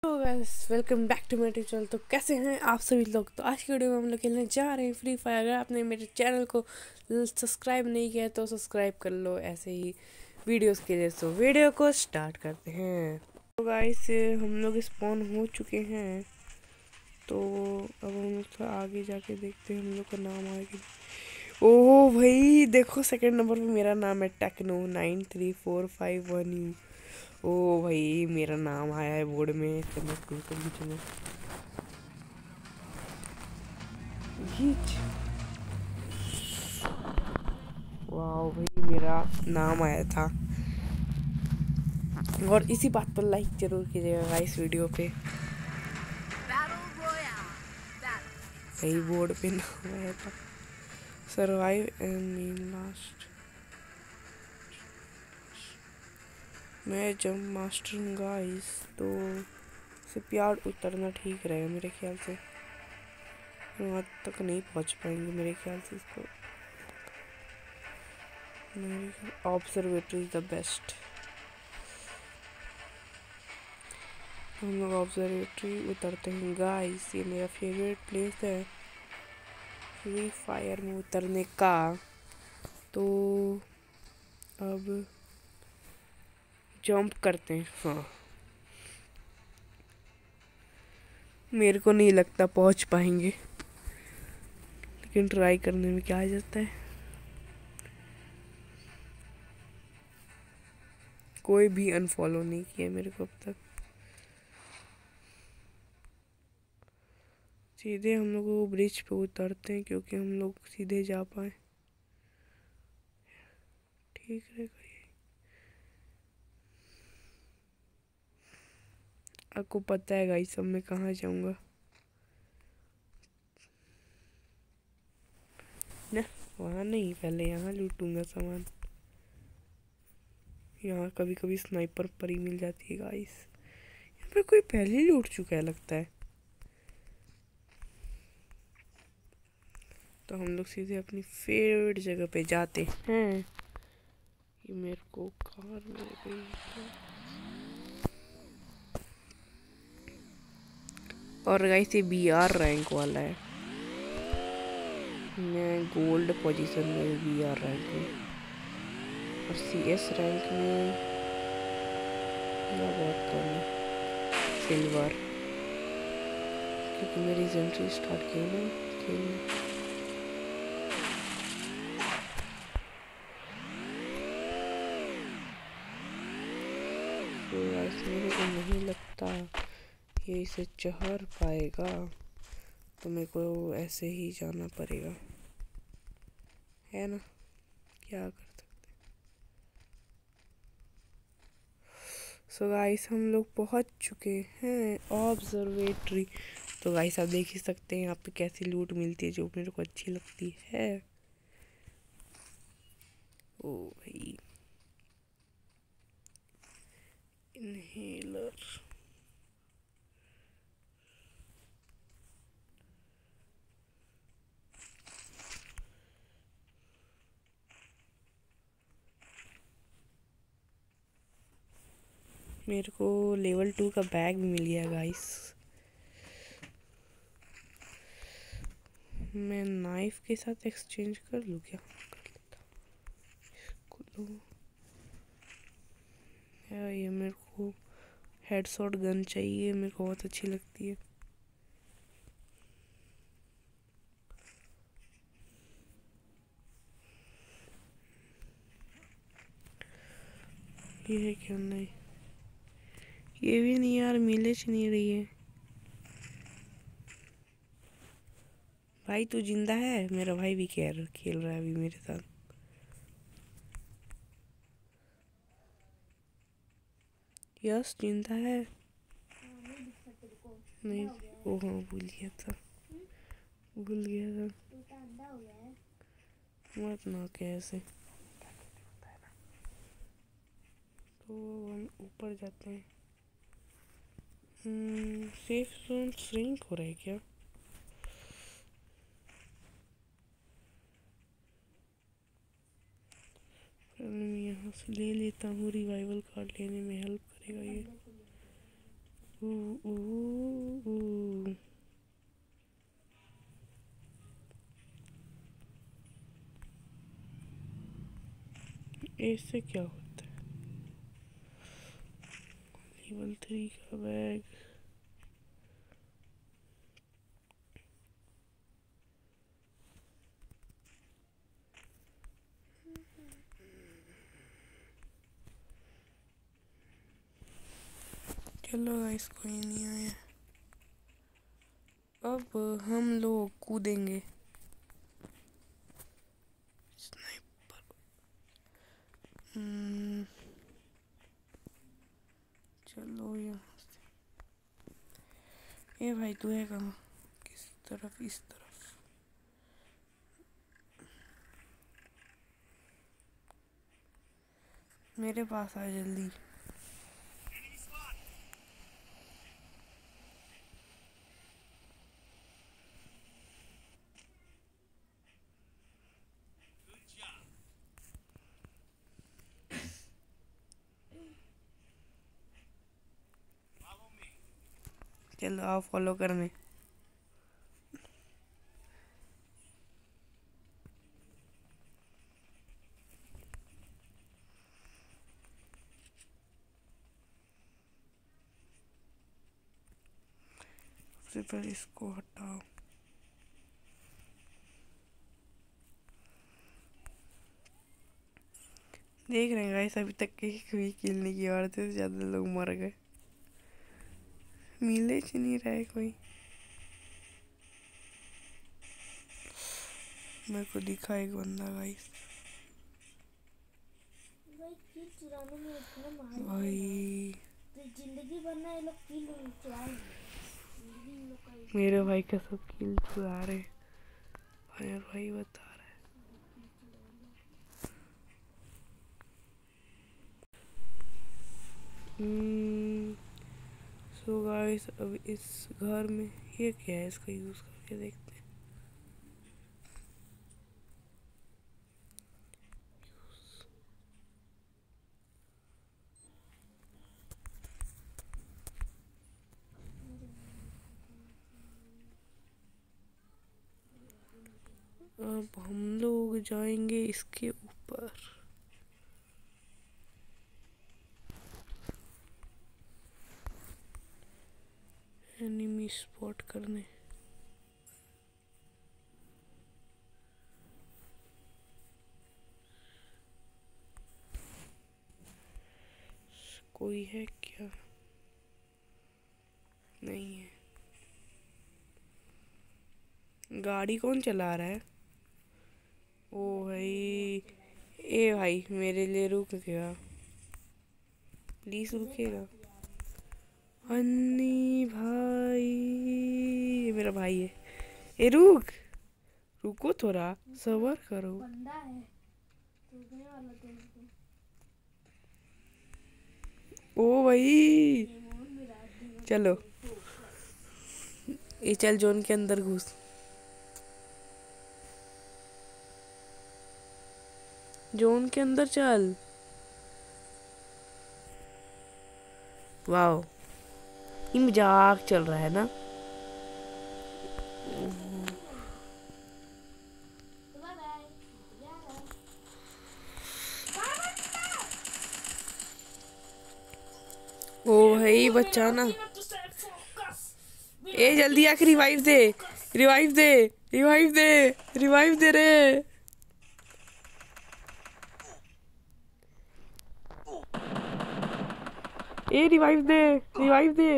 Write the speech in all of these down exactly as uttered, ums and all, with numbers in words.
Hello guys, welcome back to my channel. तो कैसे हैं आप सभी लोग। तो आज की वीडियो में हम लोग खेलने जा रहे हैं फ्री फायर। अगर आपने मेरे चैनल को सब्सक्राइब नहीं किया तो सब्सक्राइब कर लो ऐसे ही वीडियोस के लिए। तो वीडियो को स्टार्ट करते हैं। तो गाइस हम लोग स्पॉन हो चुके हैं। तो अब हम लोग थोड़ा आगे जाके देखते हैं हम लोग का नाम आएगा। ओह भाई देखो, सेकंड नंबर पे मेरा नाम है techno nine three four five one U. ओ भाई मेरा नाम आया है बोर्ड में। चलो चलो चलो वाह भाई मेरा नाम आया था। और इसी बात पर लाइक जरूर कीजिएगा इस वीडियो पे। भाई बोर्ड पे नाम आया था। Survive and mean last. मैं जंप मास्टर हूँ गाइस, तो सिर्फ यार उतरना ठीक रहेगा मेरे ख्याल से। वहाँ तक नहीं पहुँच पाएंगे मेरे ख्याल से। इसको ऑब्जर्वेटरी इज द बेस्ट। हम लोग ऑब्जर्वेटरी उतरते हैं गाइस। ये मेरा फेवरेट प्लेस है फ्री फायर में उतरने का। तो अब जंप करते हैं। हाँ, मेरे को नहीं लगता पहुंच पाएंगे, लेकिन ट्राई करने में क्या आ जाता है। कोई भी अनफॉलो नहीं किया मेरे को अब तक। सीधे हम लोग वो ब्रिज पे उतरते हैं क्योंकि हम लोग सीधे जा पाए। ठीक रहेगा ये। आपको पता है गाइस अब मैं कहाँ जाऊँगा ना। वहाँ नहीं, पहले यहाँ लूटूंगा सामान। यहाँ कभी कभी स्नाइपर पर ही मिल जाती है गाइस। यहाँ पे कोई पहले ही लूट चुका है लगता है। तो हम लोग सीधे अपनी फेवरेट जगह पे जाते हैं। ये मेरे को कार मिल गई है। और गाइस ये बी आर रैंक वाला है। मैं गोल्ड पोजीशन में बी आर रैंक में, और सी एस रैंक में मेरा बहुत कम है, सिल्वर। क्योंकि मेरी एंट्री स्टार्ट की ना खेलने। तो गाइस मेरे को नहीं लगता ये इसे चढ़ पाएगा, तो मेरे को ऐसे ही जाना पड़ेगा, है ना। क्या कर सकते। सो गाइस हम लोग पहुंच चुके हैं ऑब्जर्वेटरी। तो गाइस आप देख ही सकते हैं यहाँ पे कैसी लूट मिलती है जो मेरे को अच्छी लगती है। ओ भाई इनहेलर। मेरे को लेवल टू का बैग भी मिल गया गाइस। मैं नाइफ के साथ एक्सचेंज कर लूँ क्या। कर लेता इसको। ये मेरे को हेडशॉट गन चाहिए, मेरे को बहुत अच्छी लगती है। ये है क्या। नहीं ये भी नहीं यार, मिलेच नहीं रही है। भाई तू जिंदा है। मेरा भाई भी खेल खेल रहा है अभी मेरे साथ। यस जिंदा है। नहीं, ओ हाँ भूल गया था, भूल गया था। मत ना कैसे। तो हम ऊपर जाते हैं। हम्म, सेफ जोन श्रिंक हो रहा है क्या। मैं यहाँ से ले लेता हूँ, रिवाइवल कार्ड लेने में हेल्प करेगा ये। ऊ, ऊ, ऊ। इससे क्या होता है? लेवल थ्री का बैग। चलो गाइस, कोई नहीं आया। अब हम लोग कूदेंगे। स्नाइपर। हम्म, चलो यहाँ से। ए भाई, तू है कहाँ? किस तरफ? इस तरफ। मेरे पास आ जल्दी। चलो आओ फॉलो करने। सबसे पहले इसको हटाओ। देख रहे हैं गाइस, अभी तक के कोई किल नहीं किया, और से ज्यादा लोग मर गए। मिले च नहीं रहे कोई। मेरे को दिखा एक बंदा गाइस। भाई जिंदगी भर ना ये लोग किल चुराएंगे। मेरे भाई का सब किल चुरा रहे। भाई भाई बता रहे। सो गाइस, अब इस घर में ये क्या है, इसका यूज करके देखते हैं। अब हम लोग जाएंगे इसके ऊपर। एनिमी स्पॉट करने। कोई है क्या? नहीं है। गाड़ी कौन चला रहा है? ओ भाई, ए भाई मेरे लिए रुकेगा? प्लीज रुकेगा? अन्नी भाई, ये मेरा भाई है। ए रुक, रुको थोड़ा, सबर करो। बंदा है रुकने वाला तो उसको। ओ भाई, चलो ये चल जोन के अंदर घुस। जोन के अंदर चल। वाओ, ये मजाक चल रहा है ना? ओ भाई बचाना। ए जल्दी आके रिवाइव दे, रिवाइव दे, रिवाइव दे, रिवाइव दे रे। ए रिवाइव दे, रिवाइव दे।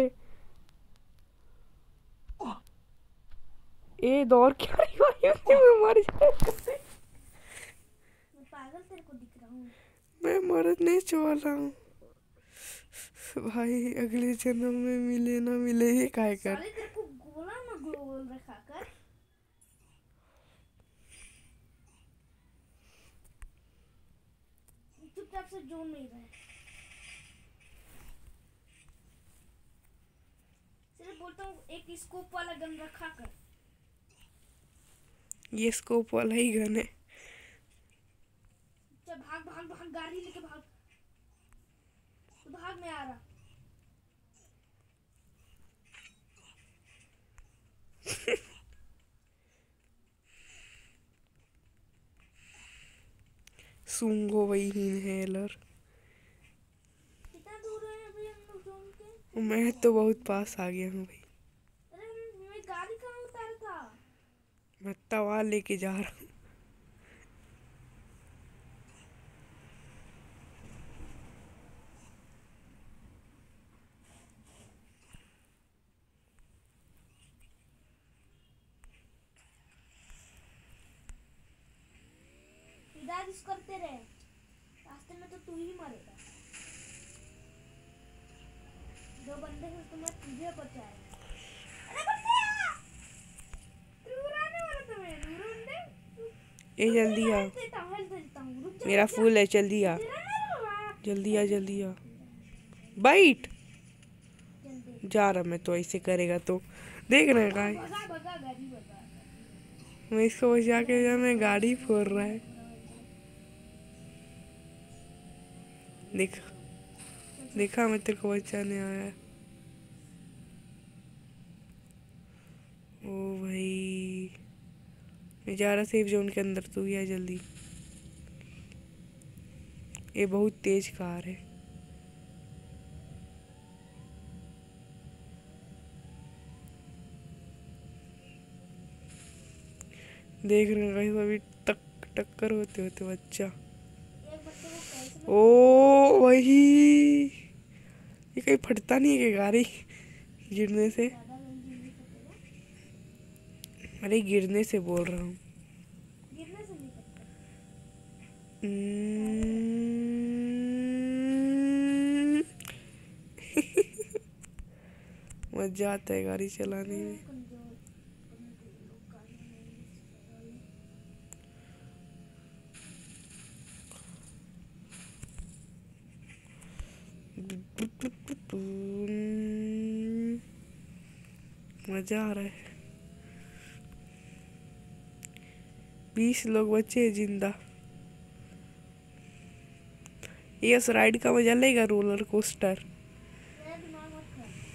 ए दौड़ क्या रिवाइव दे, मैं मर जाऊंगा। मैं पागल तेरे को दिख रहा हूँ। मैं मरने वाला हूँ भाई। अगले जन्म में मिले ना मिले, ये काय कर। साले तेरे को गोला ना गोल रखा कर। चुपचाप से जोन में ही रहे। सिर्फ बोलता हूँ एक स्कोप वाला गन रखा कर। ये स्कोप वाला ही गन है। चल भाग भाग भाग, गाड़ी लेके भाग। तो भाग में आ रहा। सूंघो वही इनहेलर। कितना दूर है अभी हम लोग जोन के? मैं तो बहुत पास आ गया हूँ भाई। अरे मैं गाड़ी कहाँ उतारा था? मैं तवा लेके जा रहा हूँ। इधर इस करते रहे, रास्ते में तो तू ही मरेगा। दो बंदे हैं तो मैं तुझे बचाएगा। अरे बंदे दूर आने वाला तुम्हें, दूर बंदे। ए जल्दी आ, हेल्थ देता हूँ, हेल्थ देता हूँ, रुक जा, मेरा रुक जा। फूल है, जल्दी आ, तेरा ना रुआ। जल्दी आ, जल्दी आ। बाइट जल्दी जा रहा मैं तो, ऐसे करेगा तो देख रहे हैं गाइस। भगा भगा गाड़ी भगा। मैं इसको बचा के जा, मैं गाड़ी फोड़ रहा है। देख देखा, मैं तेरे को बचाने आया। ओ भाई, मैं जा रहा सेफ जोन के अंदर, तू भी आ जल्दी। ये बहुत तेज कार है। देख रहे हैं गाइस, अभी टक टक्कर होते होते बच्चा। एक बच्चे को कैसे ओ वही, ये कहीं फटता नहीं है क्या गाड़ी गिरने से? ज्यादा जल्दी नहीं फटेगा, अरे गिरने से बोल रहा हूँ। गिरने से नहीं फटता। हम्म। मजा आता है गाड़ी चलाने में। कमजोर कमजोर लोग गाड़ियाँ नहीं चलाते। मजा आ रहा है। बीस लोग बचे हैं जिंदा। ये उस राइड का मजा लेगा, रोलर कोस्टर। मेरा दिमाग मत खराब कर।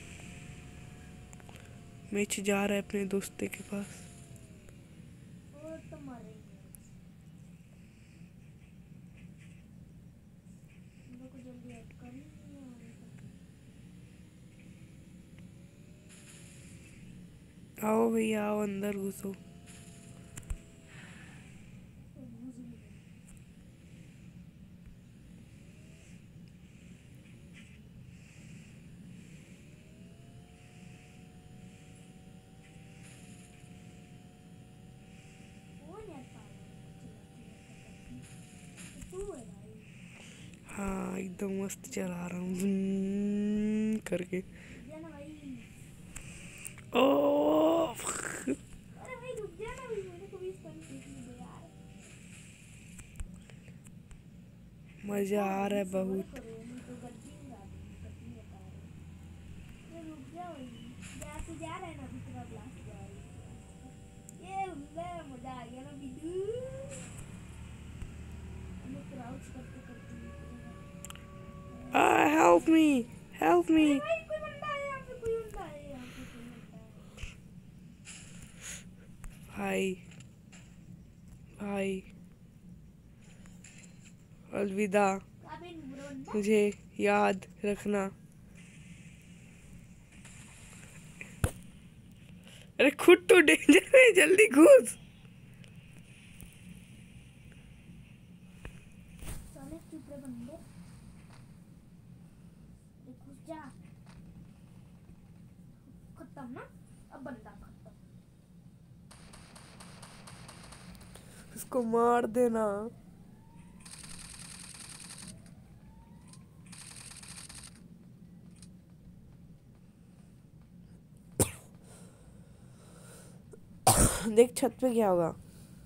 मैच जा रहा है अपने दोस्त के पास। वो तो मरेंगे। हम लोग को जल्दी ऐड कर ही नहीं है वहाँ पे। आओ भैया आओ, अंदर घुसो। तो घुस भी गए। कौन यार पागल चलाती है? तू है भाई। हाँ एकदम मस्त चला रहा हूँ ज़ूम करके। रुक जा ना भाई। ओ अरे भाई रुक जा ना भाई, मेरे को भी इस पर सीखने दे यार। मजा आ रहा है सबर बहुत। करो, नहीं तो गड्डी उड़ा दूंगी, गड्डी बता रहे। अरे रुक जा भाई, जा तू जा रहा है ना दूसरा ब्लास्ट जा रही है। ये ले मजा आ गया ना बिदू। हम लोग क्राउच करते करते आ हेल्प मी, हेल्प मी। अरे भाई कोई बंदा है यहाँ पे, कोई बंदा है यहाँ पे, कोई बंदा है। भाई भाई अलविदा, काफी बुरा बंदा। मुझे याद रखना। अरे खुद तो डेंजर में, जल्दी घुस। चले चुप रहे बंदे, घुस जा। खत्म ना, अब बंदा खत्म। इसको मार देना। देख छत पे क्या होगा।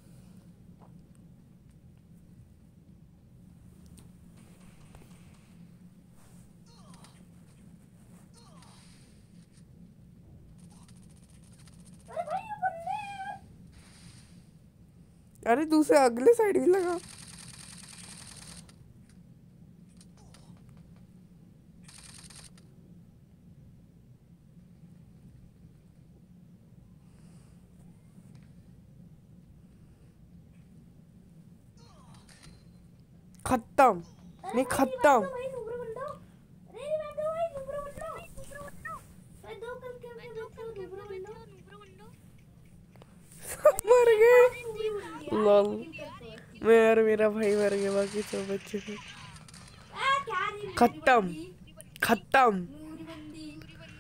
अरे भाई ये बंदे यार। अरे दूसरे अगले साइड भी लगा। खत्म नहीं खत्म। भाई नुब्रा बन दो। अरे नहीं बैठो भाई नुब्रा बन दो। भाई दो कल के के बैठो नुब्रा बन दो। मर गए। नुब्री बन गया लॉल किल करते। मैं और मेरा भाई मर गया, बाकी सब बच्चे थे। आ क्या रे खत्म खत्म। नुब्री बंदी।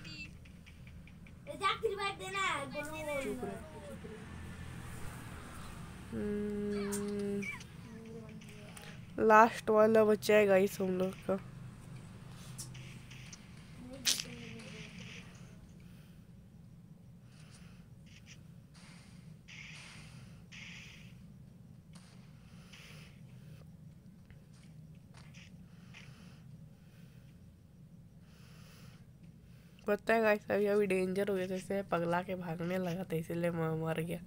ए जाके रिवाइव देना गोलो। लास्ट वाला बच्चा है गाइस हम लोग का। पता है गाइस अभी अभी डेंजर हो गया, जैसे पगला के भागने लगा था इसलिए मैं मर गया।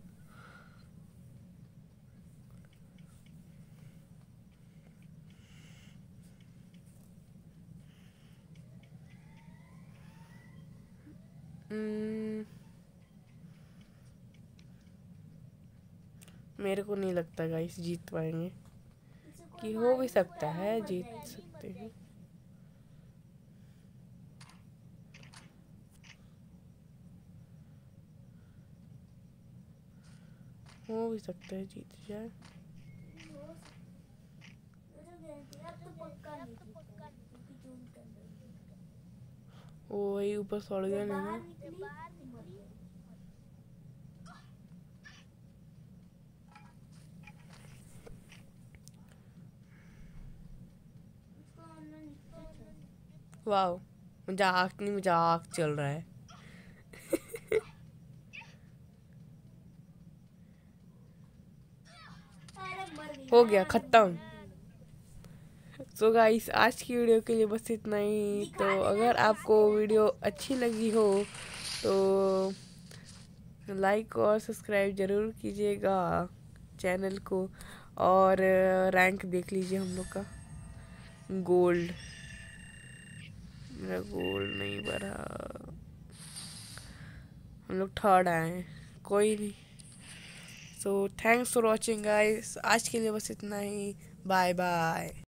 हम्म, मेरे को नहीं लगता गाइस जीत पाएंगे, कि हो भी सकता है जीत सकते हैं। हो भी सकता है जीत जाए। ओ वही ऊपर सड़ गया नहीं ना। वाह मजाक नहीं मजाक चल रहा है। हो गया खत्म। सो गाइस आज की वीडियो के लिए बस इतना ही। तो अगर आपको वीडियो अच्छी लगी हो तो लाइक और सब्सक्राइब ज़रूर कीजिएगा चैनल को। और रैंक देख लीजिए हम लोग का, गोल्ड। मेरा गोल्ड नहीं भरा, हम लोग थर्ड आए हैं, कोई नहीं। So thanks for watching guys, आज के लिए बस इतना ही। Bye bye.